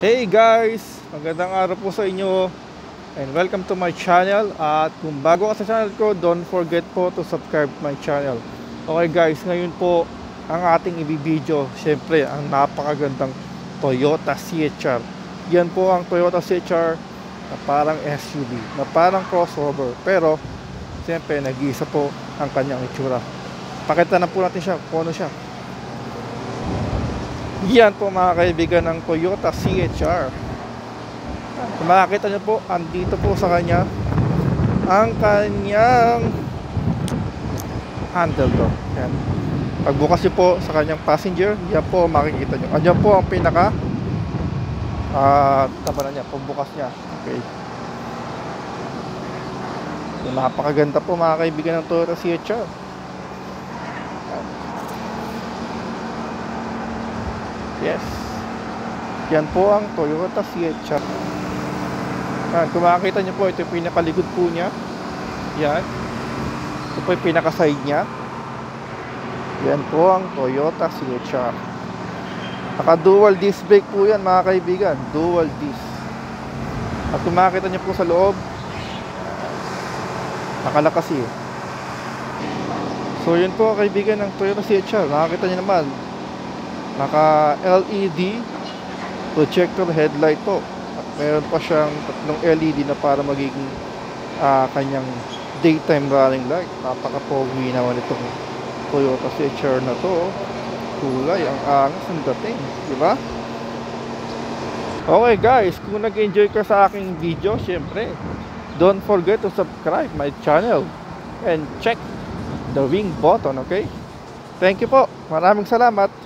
Hey guys! Magandang araw po sa inyo and welcome to my channel. At kung bago ka sa channel ko, don't forget po to subscribe to my channel. Okay guys, ngayon po ang ating ibibideo, syempre ang napakagandang Toyota CHR. Yan po ang Toyota CHR na parang SUV, na parang crossover, pero syempre nag-iisa po ang kanyang itsura. Pakita na po natin siya kung ano siya. Yan po mga kaibigan ng Toyota CHR. Kung makikita nyo po, andito po sa kanya ang kanyang handle door. Yan. Pagbukas nyo po sa kanyang passenger, yan po makikita nyo. Yan po ang pinaka tabanan niya, pagbukas niya. Okay. So, napakaganda po mga kaibigan ng Toyota CHR. Yes. Yan po ang Toyota CHR. Yan, kung makikita nyo po, ito yung pinakaligod po niya. Yan. Ito po yung pinaka-side niya. Yan po ang Toyota CHR. Naka-dual disc brake po yan mga kaibigan. Dual disc. At kung makikita nyo po sa loob, nakalakasi. So yun po kaibigan ng Toyota CHR. Nakakita nyo naman, naka LED projector headlight po. At meron pa siyang tatlong LED na para magiging kanyang daytime running light. Napaka-pogi naman itong Toyota CHR na to. Kulay, ang angas ng dating, di ba? Okay guys, kung nag-enjoy ka sa aking video, syempre don't forget to subscribe my channel and check the ring button, okay? Thank you po. Maraming salamat.